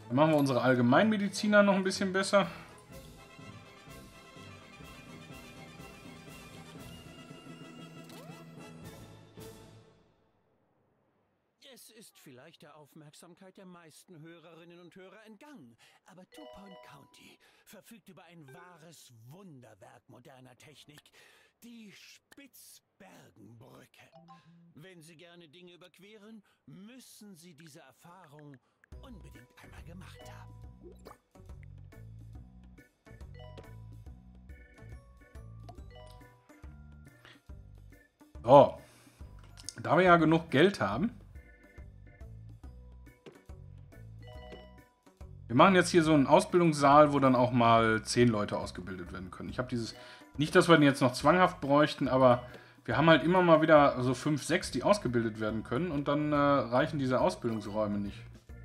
Dann machen wir unsere Allgemeinmediziner noch ein bisschen besser. Es ist vielleicht der Aufmerksamkeit der meisten Hörerinnen und Hörer entgangen, aber Two Point County verfügt über ein wahres Wunderwerk moderner Technik, die Spitzbergenbrücke. Wenn Sie gerne Dinge überqueren, müssen Sie diese Erfahrung unbedingt einmal gemacht haben. So, da wir ja genug Geld haben, wir machen jetzt hier so einen Ausbildungssaal, wo dann auch mal 10 Leute ausgebildet werden können. Ich habe dieses, nicht, dass wir den jetzt noch zwanghaft bräuchten, aber wir haben halt immer mal wieder so 5, 6, die ausgebildet werden können und dann reichen diese Ausbildungsräume nicht.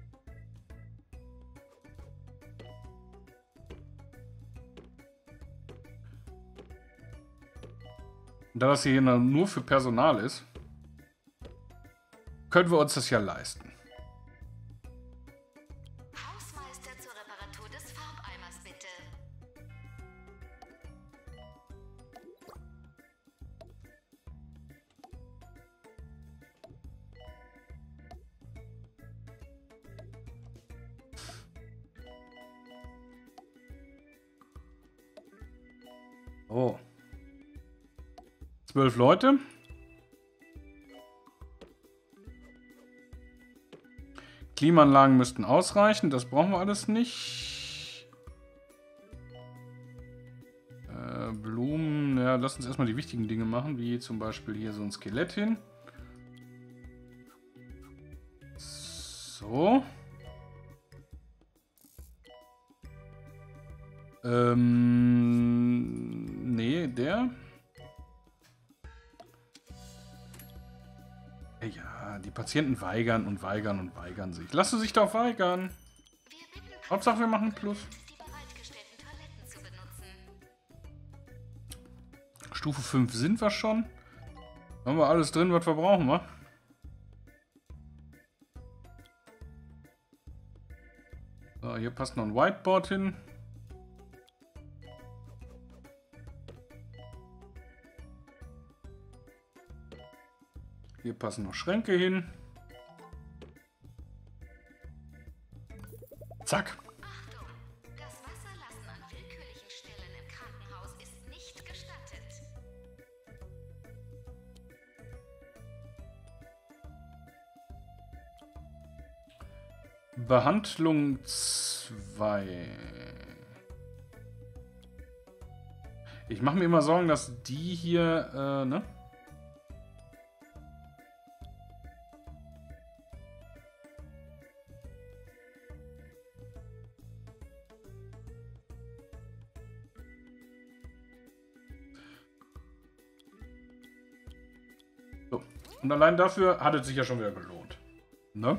Und da das hier nur für Personal ist, können wir uns das ja leisten. Hausmeister zur Reparatur des Farbeimers, bitte. Oh. 12 Leute. Klimaanlagen müssten ausreichen. Das brauchen wir alles nicht. Blumen. Ja, lass uns erstmal die wichtigen Dinge machen, wie zum Beispiel hier so ein Skelett hin. So. Nee, der. Ja, die Patienten weigern und weigern und weigern sich. Lassen sich doch weigern. Hauptsache, wir machen Plus. Die bereitgestellten Toiletten zu benutzen. Stufe 5 sind wir schon. Haben wir alles drin, was wir brauchen, wa? So, hier passt noch ein Whiteboard hin. Hier passen noch Schränke hin. Zack. Achtung! Das Wasserlassen an willkürlichen Stellen im Krankenhaus ist nicht gestattet. Behandlung 2. Ich mache mir immer Sorgen, dass die hier, ne? So. Und allein dafür hat es sich ja schon wieder gelohnt. Ne?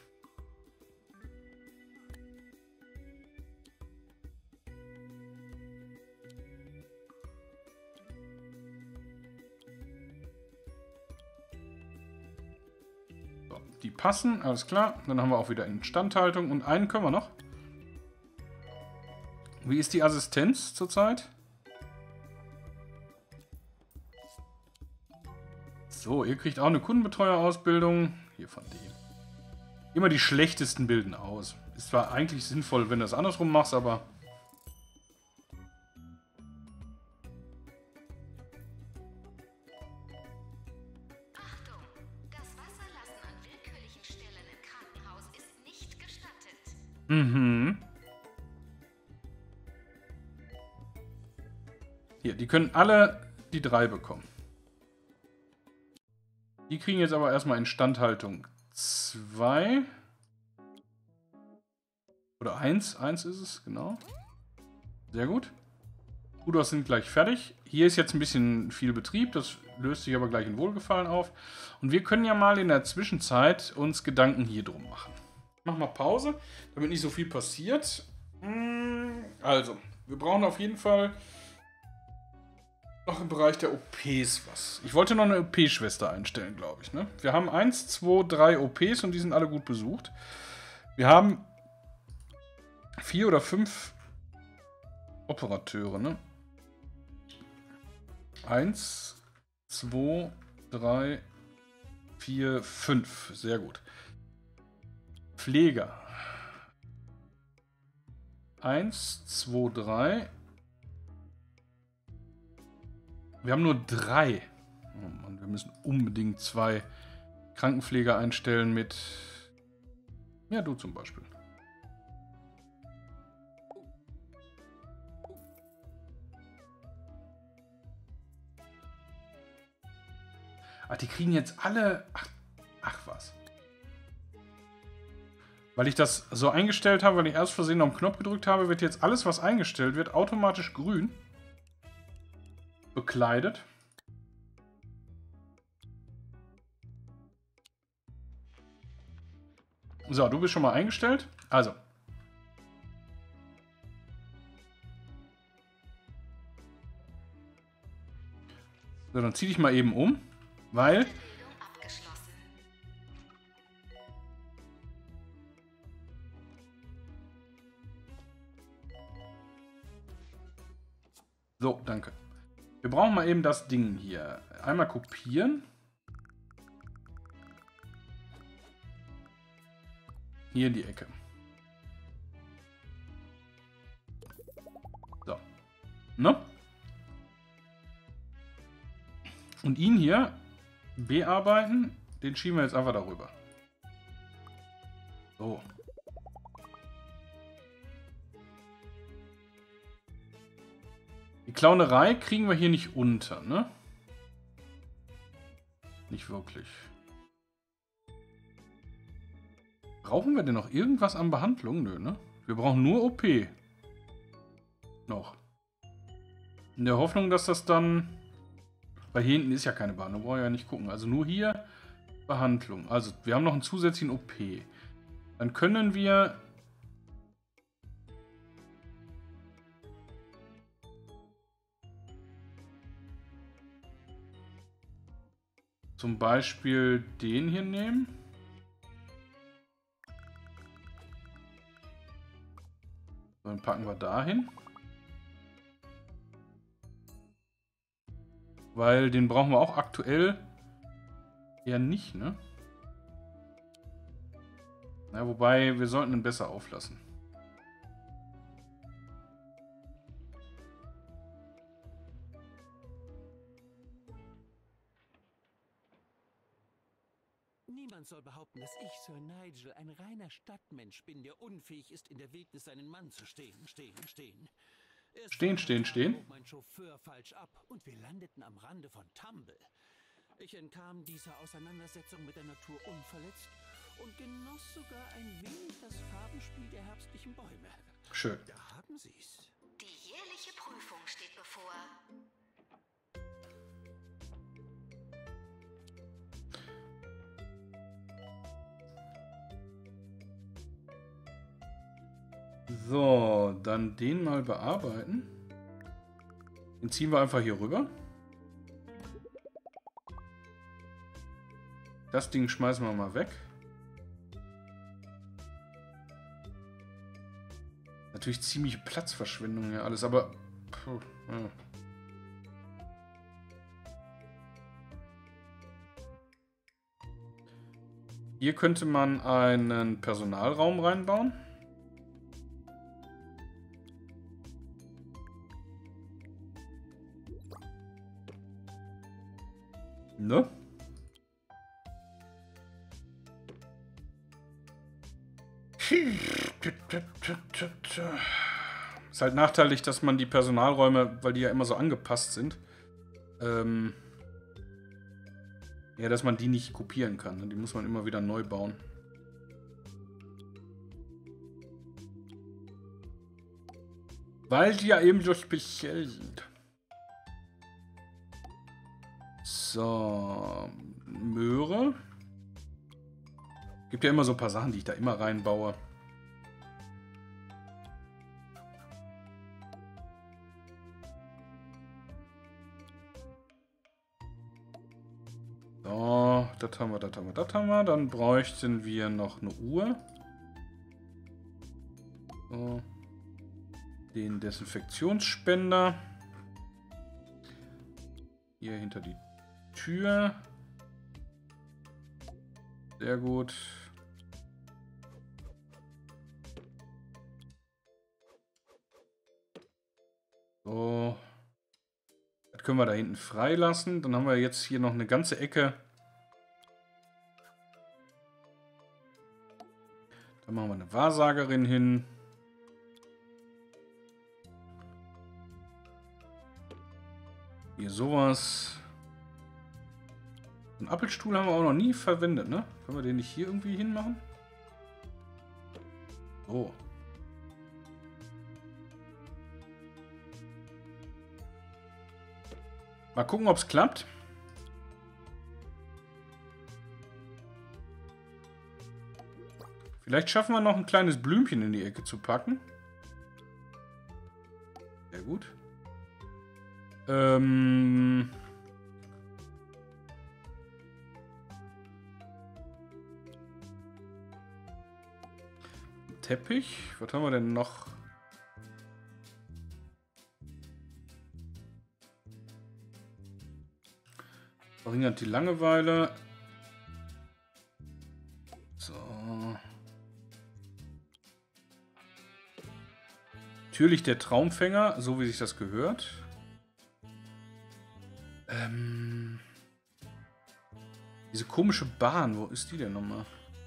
Die passen, alles klar. Dann haben wir auch wieder Instandhaltung. Und einen können wir noch. Wie ist die Assistenz zurzeit? So, ihr kriegt auch eine Kundenbetreuerausbildung. Hier von dem. Immer die schlechtesten bilden aus. Ist zwar eigentlich sinnvoll, wenn du es andersrum machst, aber... Mhm. Hier, die können alle die 3 bekommen. Die kriegen jetzt aber erstmal Instandhaltung 2. Oder 1. 1 ist es, genau. Sehr gut. Kudos sind gleich fertig. Hier ist jetzt ein bisschen viel Betrieb. Das löst sich aber gleich in Wohlgefallen auf. Und wir können ja mal in der Zwischenzeit uns Gedanken hier drum machen. Mach mal Pause, damit nicht so viel passiert. Also, wir brauchen auf jeden Fall noch im Bereich der OPs was. Ich wollte noch eine OP-Schwester einstellen, glaube ich. Ne? Wir haben 1, 2, 3 OPs und die sind alle gut besucht. Wir haben 4 oder 5 Operateure, ne? 1, 2, 3, 4, 5. Sehr gut. Pfleger. 1, 2, 3. Wir haben nur 3. Oh Mann, wir müssen unbedingt 2 Krankenpfleger einstellen mit... Ja, du zum Beispiel. Ach, die kriegen jetzt alle... Ach was. Weil ich das so eingestellt habe, weil ich erst versehen auf den Knopf gedrückt habe, wird jetzt alles, was eingestellt wird, automatisch grün. Bekleidet. So, du bist schon mal eingestellt. Also. So, dann zieh dich mal eben um, weil... So, danke. Wir brauchen mal eben das Ding hier. Einmal kopieren. Hier in die Ecke. So. Ne? Und ihn hier bearbeiten, den schieben wir jetzt einfach darüber. So. Die Clownerei kriegen wir hier nicht unter, ne? Nicht wirklich. Brauchen wir denn noch irgendwas an Behandlung? Nö, ne? Wir brauchen nur OP. Noch. In der Hoffnung, dass das dann... Weil hier hinten ist ja keine Behandlung, brauchen wir ja nicht gucken. Also nur hier Behandlung. Also wir haben noch einen zusätzlichen OP. Dann können wir... Zum Beispiel den hier nehmen. Dann packen wir dahin. Weil den brauchen wir auch aktuell eher nicht, ne? Na, wobei, wir sollten ihn besser auflassen. Niemand soll behaupten, dass ich, Sir Nigel, ein reiner Stadtmensch bin, der unfähig ist, in der Wildnis seinen Mann zu stehen. Stehen. Hob mein Chauffeur falsch ab und wir landeten am Rande von Tumble. Ich entkam dieser Auseinandersetzung mit der Natur unverletzt und genoss sogar ein wenig das Farbenspiel der herbstlichen Bäume. Schön. Da haben Sie's. Die jährliche Prüfung steht bevor. So, dann den mal bearbeiten. Den ziehen wir einfach hier rüber. Das Ding schmeißen wir mal weg. Natürlich ziemliche Platzverschwendung hier alles, aber... Puh, ja. Hier könnte man einen Personalraum reinbauen. Ne? Ist halt nachteilig, dass man die Personalräume, weil die ja immer so angepasst sind, ja, dass man die nicht kopieren kann. Ne? Die muss man immer wieder neu bauen. Weil die ja eben so speziell sind. So, Möhre. Gibt ja immer so ein paar Sachen, die ich da immer reinbaue. So, das haben wir. Dann bräuchten wir noch eine Uhr. So. Den Desinfektionsspender. Hier hinter die Tür. Sehr gut. So. Das können wir da hinten freilassen. Dann haben wir jetzt hier noch eine ganze Ecke. Da machen wir eine Wahrsagerin hin. Hier sowas. Einen Appelstuhl haben wir auch noch nie verwendet, ne? Können wir den nicht hier irgendwie hinmachen? So. Mal gucken, ob es klappt. Vielleicht schaffen wir noch ein kleines Blümchen in die Ecke zu packen. Sehr gut. Teppich. Was haben wir denn noch? Verringert die Langeweile. So. Natürlich der Traumfänger, so wie sich das gehört. Diese komische Bahn, wo ist die denn nochmal?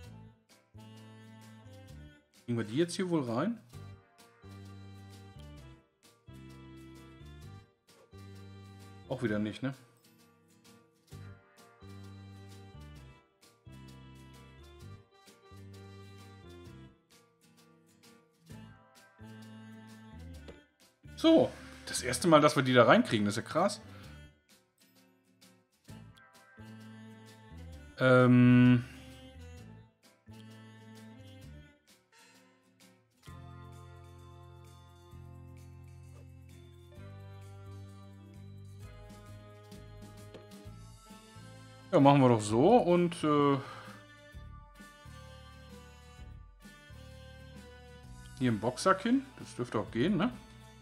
Kriegen wir die jetzt hier wohl rein? Auch wieder nicht, ne? So, das erste Mal, dass wir die da reinkriegen, das ist ja krass. Ja, machen wir doch so und hier im Boxsack hin. Das dürfte auch gehen, ne?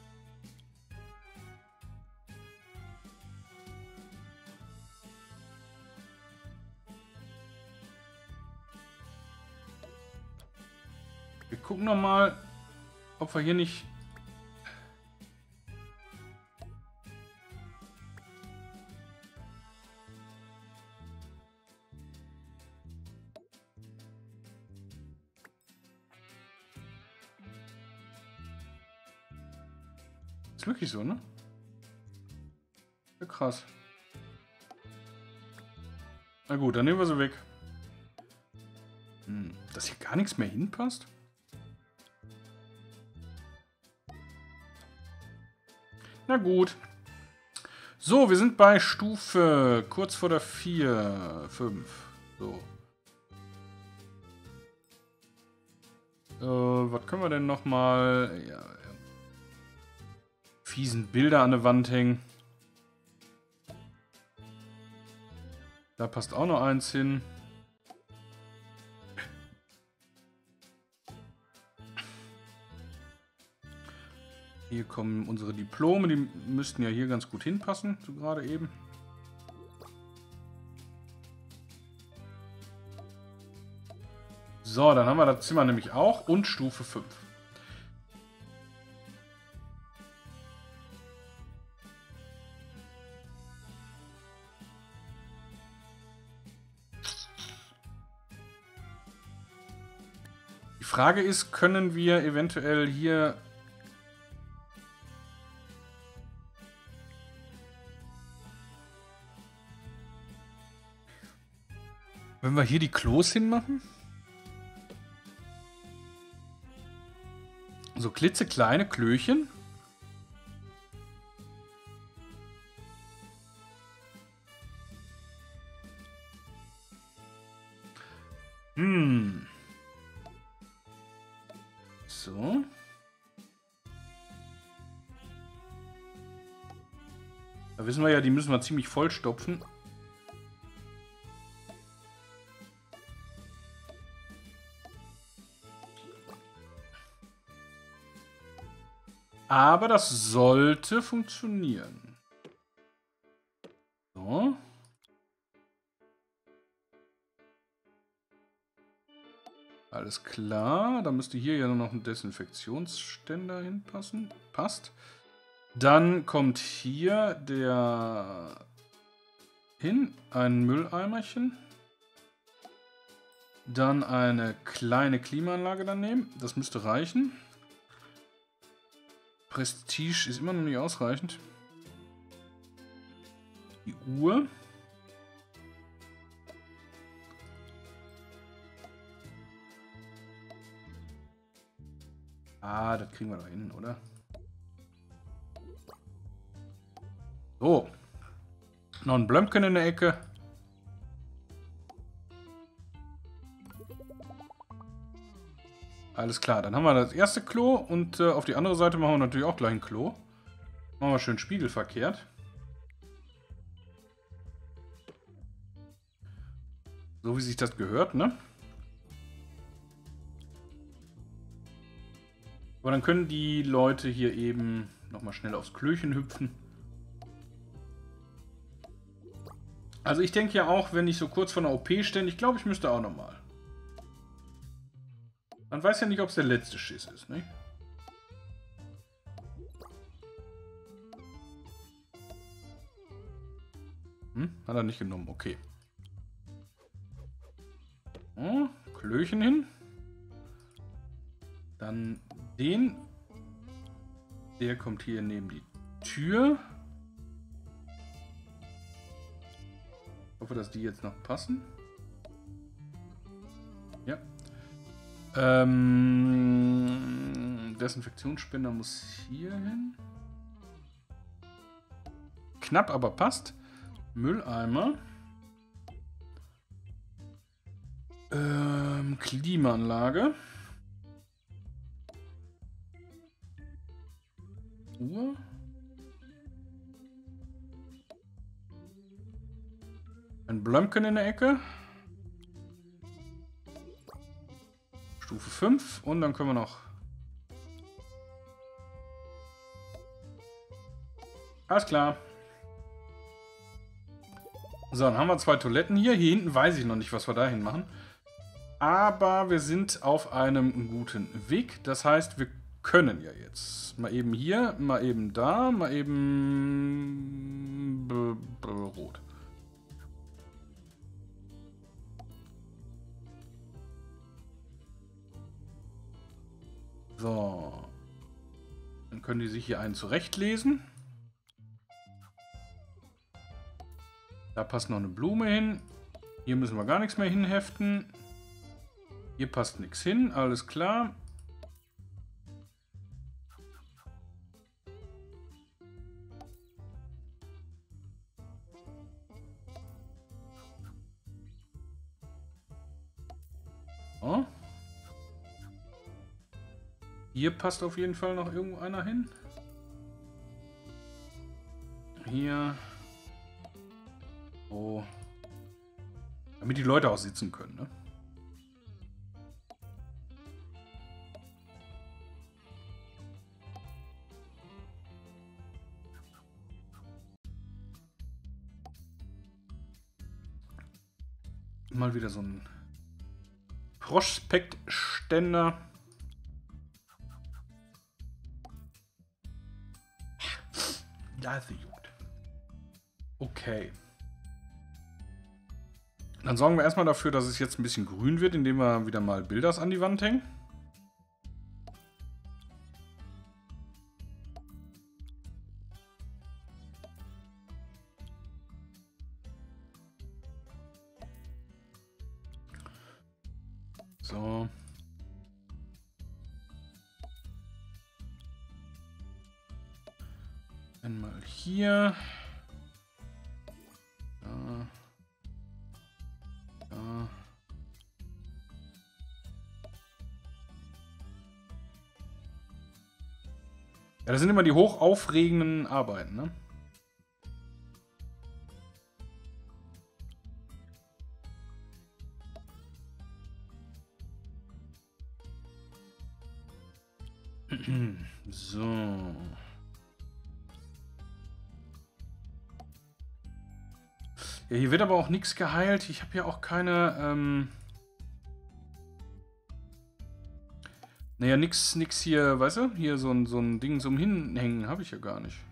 Wir gucken noch mal, ob wir hier nicht... Ist wirklich so, ne? Ja, krass. Na gut, dann nehmen wir sie weg. Dass hier gar nichts mehr hinpasst? Na gut. So, wir sind bei Stufe kurz vor der 4, 5. So. Was können wir denn nochmal? Ja, fiesen Bilder an der Wand hängen. Da passt auch noch eins hin. Hier kommen unsere Diplome, die müssten ja hier ganz gut hinpassen, so gerade eben. So, dann haben wir das Zimmer nämlich auch und Stufe 5. Die Frage ist, können wir eventuell hier... Wenn wir hier die Klos hinmachen? So klitzekleine Klöchen. So. Da wissen wir ja, die müssen wir ziemlich vollstopfen. Aber das sollte funktionieren. So. Alles klar. Da müsste hier ja nur noch ein Desinfektionsständer hinpassen. Passt. Dann kommt hier der hin. Ein Mülleimerchen. Dann eine kleine Klimaanlage daneben. Das müsste reichen. Prestige ist immer noch nicht ausreichend. Die Uhr. Ah, das kriegen wir doch hin, oder? So. Noch ein Blömken in der Ecke. Alles klar, dann haben wir das erste Klo und auf die andere Seite machen wir natürlich auch gleich ein Klo. Machen wir schön spiegelverkehrt. So wie sich das gehört, ne? Aber dann können die Leute hier eben nochmal schnell aufs Klöchen hüpfen. Also ich denke ja auch, wenn ich so kurz vor einer OP stehe, ich glaube, ich müsste auch nochmal. Man weiß ja nicht, ob es der letzte Schiss ist, ne? Hat er nicht genommen, okay. Oh, Klöchen hin. Dann den. Der kommt hier neben die Tür. Ich hoffe, dass die jetzt noch passen. Ja. Desinfektionsspender muss hier hin. Knapp, aber passt. Mülleimer. Klimaanlage. Uhr. Ein Blömken in der Ecke. Stufe 5 und dann können wir noch... Alles klar. So, dann haben wir 2 Toiletten hier. Hier hinten weiß ich noch nicht, was wir dahin machen. Aber wir sind auf einem guten Weg. Das heißt, wir können ja jetzt mal eben hier, mal eben da, mal eben rot. So. Dann können die sich hier einen zurechtlesen. Da passt noch eine Blume hin. Hier müssen wir gar nichts mehr hinheften. Hier passt nichts hin, alles klar. Oh. Hier passt auf jeden Fall noch irgendwo einer hin. Hier. Oh. Damit die Leute auch sitzen können, ne? Mal wieder so ein Prospektständer. Da ist sie juckt. Okay. Dann sorgen wir erstmal dafür, dass es jetzt ein bisschen grün wird, indem wir wieder mal Bilder an die Wand hängen. So. Einmal hier. Da. Da. Ja, das sind immer die hochaufregenden Arbeiten, ne? So. Ja, hier wird aber auch nichts geheilt. Ich habe ja auch keine... Naja, nix hier, weißt du? Hier so ein Ding zum Hinhängen habe ich ja gar nicht.